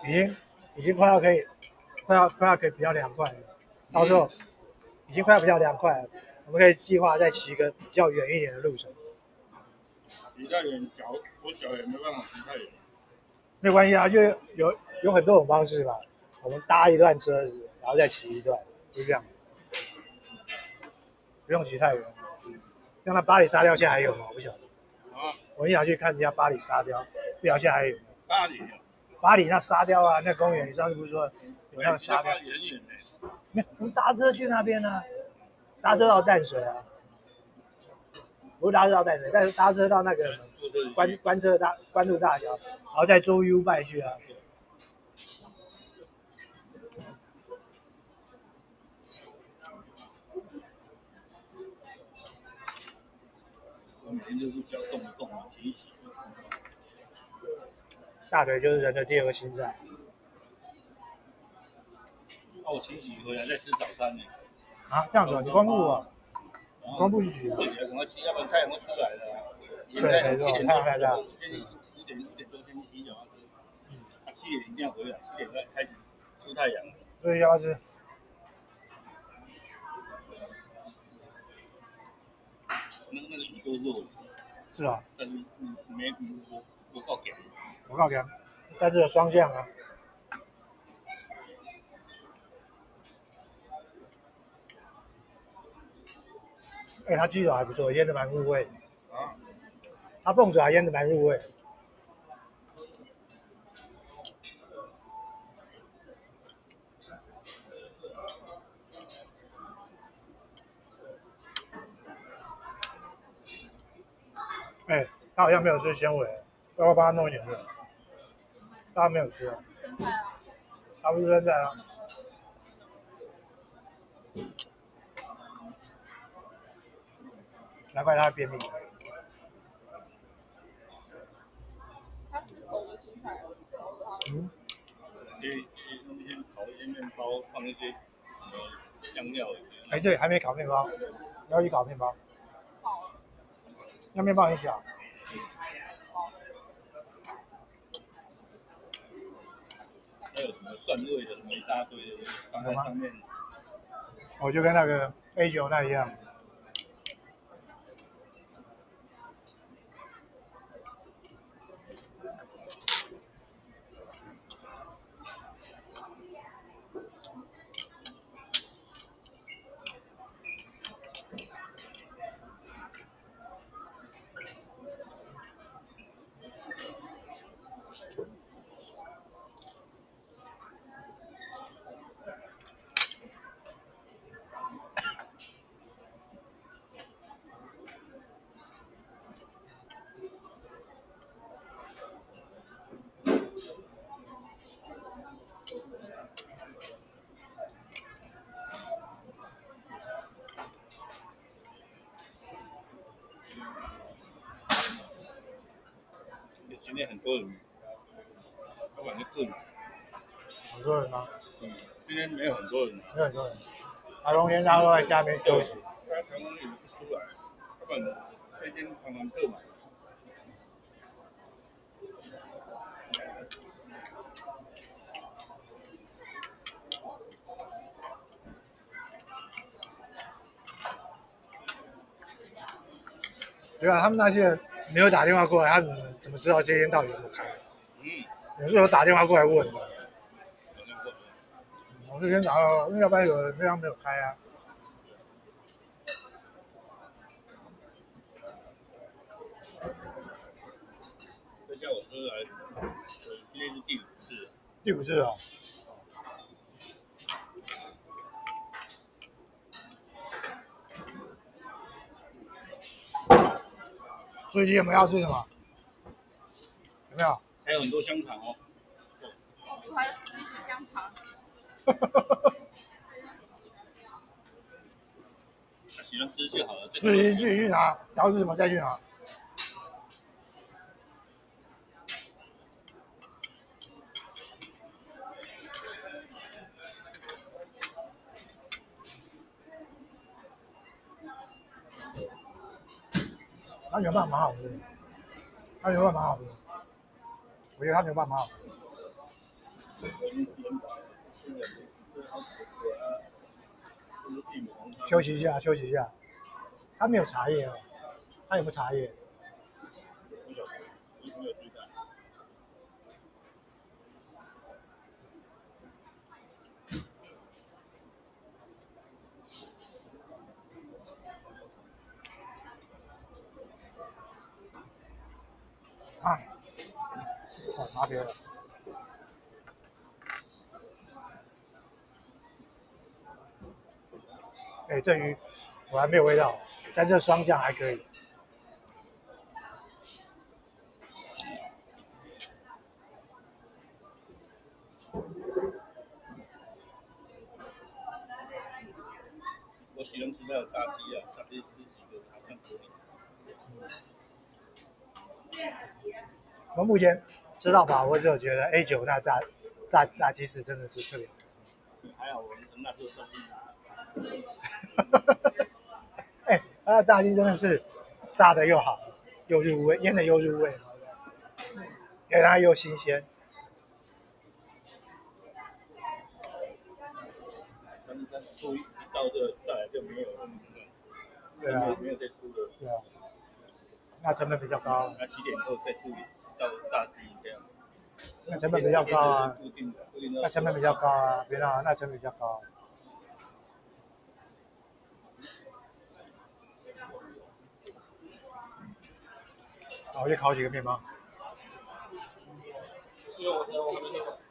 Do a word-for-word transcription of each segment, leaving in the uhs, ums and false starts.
已经已经快要可以快要快要可以比较凉快了，到时候已经快要比较凉快了，我们可以计划再骑一个比较远一点的路程。 骑太远脚我脚也没办法骑太远。 没关系啊，就有有很多种方式吧。我们搭一段车子，然后再骑一段，就这样，不用骑太远。像那巴黎沙雕现在还有吗？我不晓得。 啊， 我也想去看一下巴黎沙雕，不晓得现在还有没有。 巴黎， 巴黎那沙雕啊，那公园，你上次不是说有那个沙雕？ 巴黎很远呢。 没有，我们搭车去那边呢、啊，搭车到淡水啊，不是搭车到淡水，但是搭车到那个观观测大关渡大桥，然后再坐 U 拜去啊。 我每天就是脚动一动啊，骑一骑。 大腿就是人的第二个心脏。 那、啊、我骑骑回来再吃早餐呢。 啊，这样子、啊，你光顾啊？光顾去骑啊？ 对，赶快骑，要不然太阳会出来了、啊。 对，没错，太阳太大。 现在五点五点多先去骑脚踏车，嗯，啊七点一定要回来，七点再开始出太阳。 对，要是。 那个那个鱼都肉了。 是啊。 但是嗯没我我告给。 我告给，但是有双向啊。哎、欸，它鸡爪还不错，腌的蛮入味。 啊。 它凤爪腌的蛮入味。哎、欸，他好像没有吃纤维，要不要帮他弄一点肉？他没有吃啊。 生菜啊。 他不是生菜啊。难怪他便秘。 他吃熟的青菜，熟的啊。 嗯。 可以可以弄一些炒一些面包，放一些什么酱料。 哎、欸，对，还没烤面包，要去烤面包。 好。 那面包很小。 还有什么蒜味的，什么一大堆的放在上面。 我就跟那个 A 九那一样。 今天很多人，不管是客人， 很多人吗？ 嗯，今天没有很多人， 没有很多人。台风天大家都在家里面休息。 台风也不出来，要不然那天常常客满。 对啊，他们那些人没有打电话过来，他怎么怎么知道今天到底有没有开？ 嗯， 有时候打电话过来问的。我是先打到，要不然有人这样没有开啊。 这叫我车来，今天是第五次。 第五次哦。最近有没有要吃什么？有没有？ 还有很多香肠哦。 我还要吃一点香肠。 喜欢吃就好了。 自己自己去拿，要吃什么再去拿。它牛饭蛮好吃的，它牛饭蛮好吃的，我觉得它牛饭蛮好吃的。 休息一下，休息一下。他没有茶叶哦，他有没有茶叶？啊，哦，麻痹了。哎，这鱼我还没有味道，但这双酱还可以。 我喜欢吃那种炸鸡啊，炸鸡吃几个好像可以。 我目前知道吧，我只有觉得 A 九那炸炸炸鸡翅真的是特别。 还好我那时候算是哎，它的炸鸡真的是炸的又好，又入味，腌的又入味，因为它又新鲜。 但是它出一到这再来就没有那么对啊， 没有再出的。 对啊，那成本比较高。 那几点后再出一次到炸鸡这样。 那成本比较高啊， 固定的，固定的。 那成本比较高啊，别闹，那成本比较高。好，我去烤几个面包。 因为我我我那个。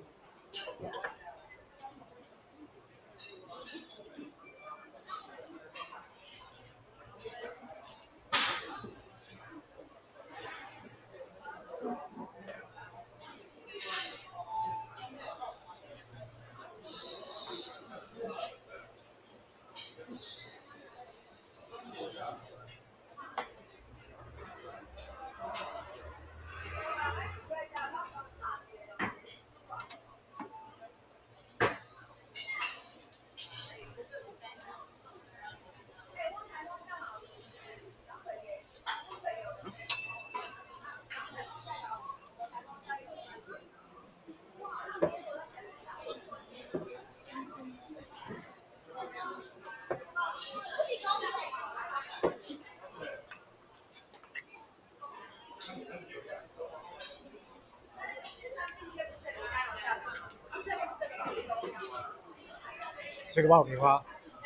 吃个爆米花。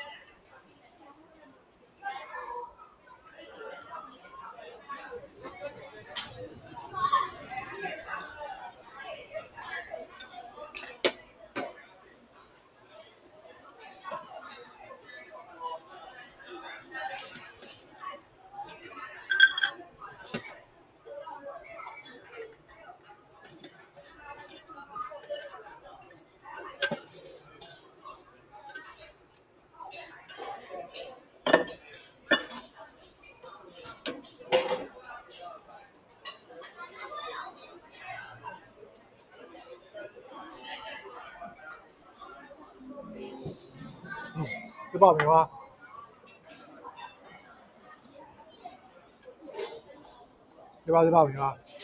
嗯，吃爆米花。要不要吃爆米花？